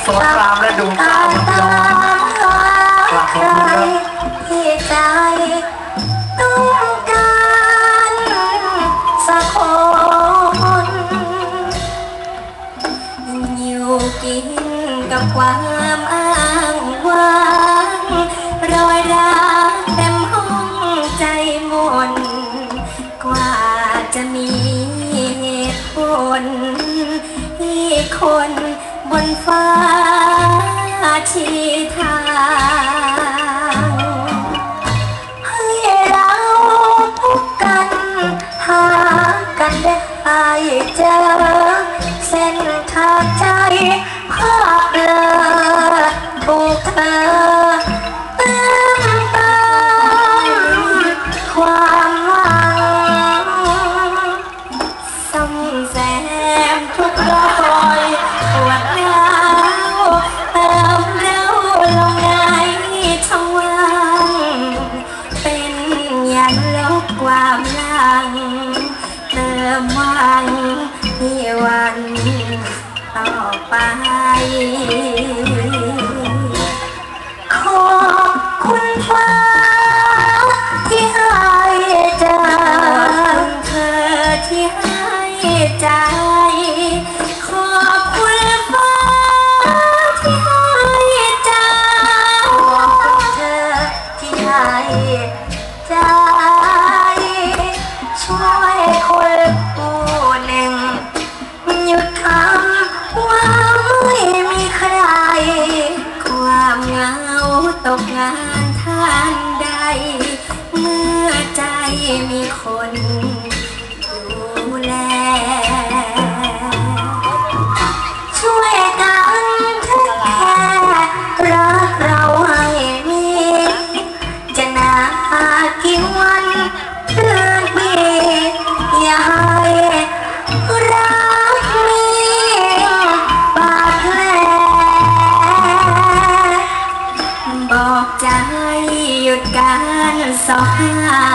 สวนรามและดูเก้าพยองกลับผมครับที่ใจต้องการสักคนอยู่กินกับความอ้างว้างรอยรักเต็มห้องใจมนกว่าจะมีเหตุผลที่คนบนฟ้าชี้ทางให้เราพบกันหากันได้เจอเส้นทางใจภาพเลอถูกเธอเติมเต็มความหวังซ่อมแซมทุกรอยปวดร้าวเติมเราลงในช่องว่างเป็นยันลบความหลังเติมหวังในวันต่อไปขอบคุณฟ้าที่ให้เจอเธอที่ให้ใจขอบคุณฟ้าที่ให้ใจขอบคุณเธอที่ให้ใจช่วยคนผู้หนึ่งหยุดคำว่าไม่มีใครความเหงาตกงานท่านใดเมื่อใจมีคนดูแลช่วยกันแค่รักเราให้มีจะนานกี่วันเดือนปีอย่าให้รักมีบาดแผลบอกใจหยุดการสอบหา